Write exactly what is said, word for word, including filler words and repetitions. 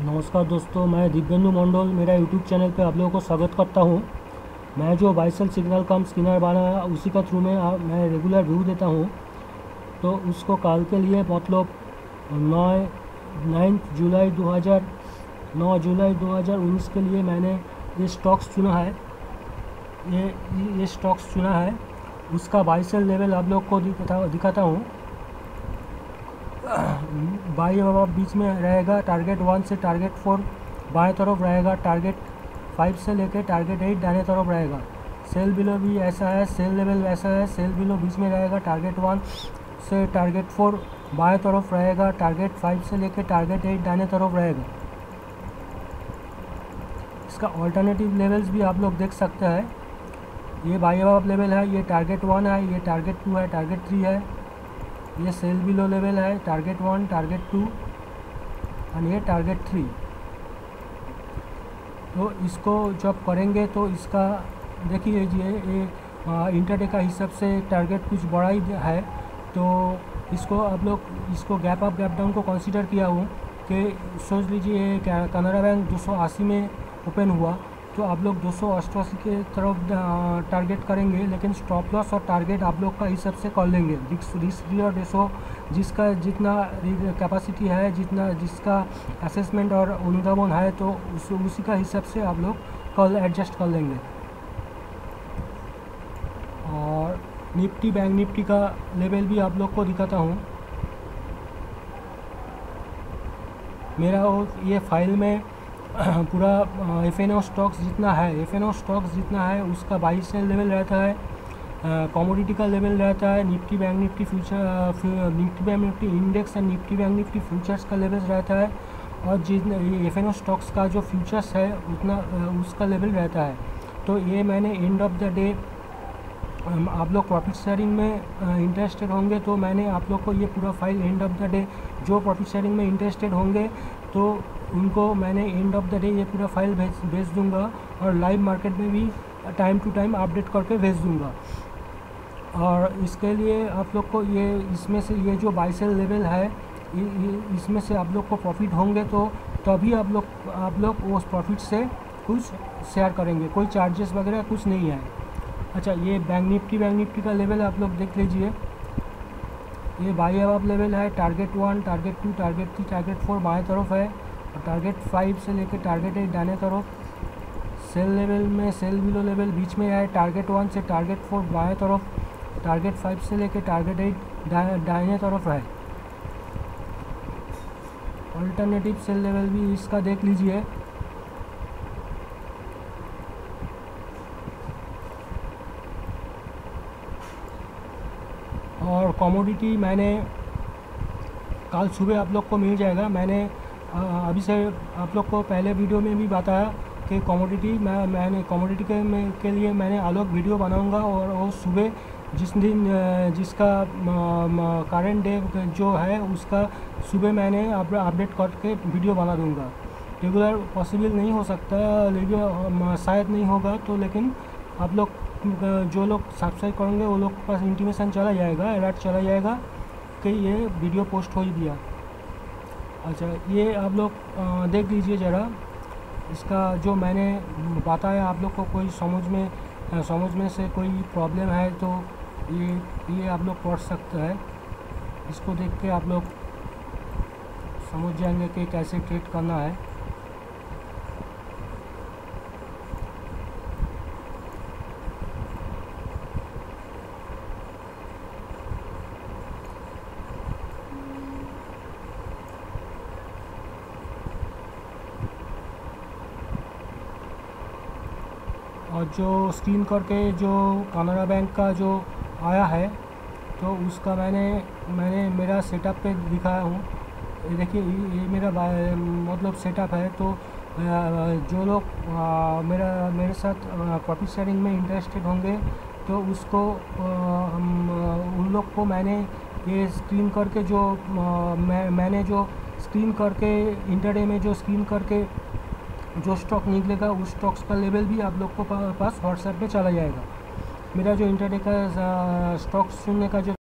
नमस्कार दोस्तों, मैं दिव्येंदु मंडल मेरा यूट्यूब चैनल पे आप लोगों को स्वागत करता हूँ। मैं जो बाइसेल सिग्नल कम स्किनर बना उसी का थ्रू में आ, मैं रेगुलर व्यू देता हूँ। तो उसको कल के लिए मतलब नौ नाइन्थ जुलाई दो हज़ार नौ जुलाई दो हज़ार उन्नीस के लिए मैंने ये स्टॉक्स चुना है ये ये स्टॉक्स चुना है। उसका बाइसेल लेवल आप लोग को दिखाता दिखाता हूँ। बाई अब बीच में रहेगा, टारगेट वन से टारगेट फोर बाएं तरफ रहेगा, टारगेट फाइव से लेकर टारगेट एट दाएं तरफ रहेगा। सेल बिलो भी ऐसा है, सेल लेवल ऐसा है, सेल बिलो बीच में रहेगा, टारगेट वन से टारगेट फोर बाएं तरफ रहेगा, टारगेट फाइव से लेकर टारगेट एट दाएं तरफ रहेगा। इसका ऑल्टरनेटिव लेवल्स भी आप लोग देख सकते हैं। ये बाई अब लेवल है, ये टारगेट वन है, ये टारगेट टू है, टारगेट थ्री है, ये सेल बिलो लेवल है, टारगेट वन, टारगेट टू और ये टारगेट थ्री। तो इसको जब करेंगे तो इसका देखिए ये इंटरडे का हिसाब से टारगेट कुछ बड़ा ही है। तो इसको आप लोग इसको गैप अप गैप डाउन को कंसीडर किया हूँ कि सोच लीजिए कनाडा बैंक दो सौ अस्सी में ओपन हुआ तो आप लोग दो सौ अट्ठासी के तरफ टारगेट करेंगे, लेकिन स्टॉप लॉस और टारगेट आप लोग का हिसाब से कर लेंगे। रिस्क और डेसो जिसका जितना कैपेसिटी है, जितना जिसका असेसमेंट और अनुधावन है, तो उस, उसी का हिसाब से आप लोग कल एडजस्ट कर लेंगे। और निफ्टी बैंक निफ्टी का लेवल भी आप लोग को दिखाता हूँ। मेरा ये फाइल में पूरा एफ एन ओ स्टॉक्स जितना है एफ एन ओ स्टॉक्स जितना है उसका बाई सेल लेवल रहता है, कमोडिटी का लेवल रहता है, Nifty bank Nifty future Nifty bank Nifty index and Nifty bank Nifty futures level level रहता है, और जितना एफ एन ओ स्टॉक्स का जो फ्यूचर्स है उतना उसका लेवल रहता है। तो ये मैंने एंड ऑफ द डे आप लोग प्रॉफिट शेयरिंग में इंटरेस्टेड होंगे तो मैंने आप लोग को ये पूरा file end of the day जो प्रॉफिट शेयरिंग में इंटरेस्टेड होंगे तो उनको मैंने एंड ऑफ द डे ये पूरा फाइल भेज भेज दूँगा, और लाइव मार्केट में भी टाइम टू टाइम अपडेट करके भेज दूँगा। और इसके लिए आप लोग को ये इसमें से ये जो बाई सेल लेवल है इसमें से आप लोग को प्रॉफिट होंगे तो तभी आप लोग आप लोग उस प्रॉफिट से कुछ शेयर करेंगे, कोई चार्जेस वगैरह कुछ नहीं है। अच्छा, ये बैंक निफ्टी बैंक निफ्टी का लेवल आप लोग देख लीजिए। ये बाई अब लेवल है, target one, target two, target three, target four बाएं तरफ है, और टारगेट फाइव से लेकर टारगेट एट दाएं तरफ। सेल लेवल में सेल बिलो लेवल बीच में है, टारगेट वन से टारगेट फोर बाएं तरफ, टारगेट फाइव से लेकर टारगेट एट दाएं तरफ है। अल्टरनेटिव सेल लेवल भी इसका देख लीजिए। और कमोडिटी मैंने कल सुबह आप लोग को मिल जाएगा। मैंने अभी से आप लोग को पहले वीडियो में भी बताया कि कमोडिटी मैं मैंने कमोडिटी के में के लिए मैंने अलग वीडियो बनाऊंगा, और वो सुबह जिस दिन जिसका करंट डे जो है उसका सुबह मैंने अपडेट करके वीडियो बना दूंगा। रेगुलर पॉसिबल नहीं हो सकता, लेकिन शायद नहीं होगा तो, लेकिन आप लोग जो लोग सब्सक्राइब करेंगे वो लोग के पास इंटीमेशन चला जाएगा, अलर्ट चला जाएगा कि ये वीडियो पोस्ट हो ही दिया। अच्छा, ये आप लोग देख लीजिए ज़रा, इसका जो मैंने बताया आप लोग को कोई समझ में समझ में से कोई प्रॉब्लम है तो ये ये आप लोग पढ़ सकते हैं। इसको देख के आप लोग समझ जाएंगे कि कैसे ट्रेड करना है। और जो स्क्रीन करके जो कनाडा बैंक का जो आया है तो उसका मैंने मैंने मेरा सेटअप पे दिखाया हूँ। ये देखिए, ये मेरा मतलब सेटअप है। तो जो लोग मेरा मेरे साथ प्रॉफिट शेयरिंग में इंटरेस्टेड होंगे तो उसको उन लोग को मैंने ये स्क्रीन करके जो मैं मैंने जो स्क्रीन करके इंटरडे में जो स्क्रीन करके जो स्टॉक निकलेगा उस स्टॉक्स का लेवल भी आप लोग को पास व्हाट्सएप पे चला जाएगा। मेरा जो इंटरडे का स्टॉक्स सुनने का जो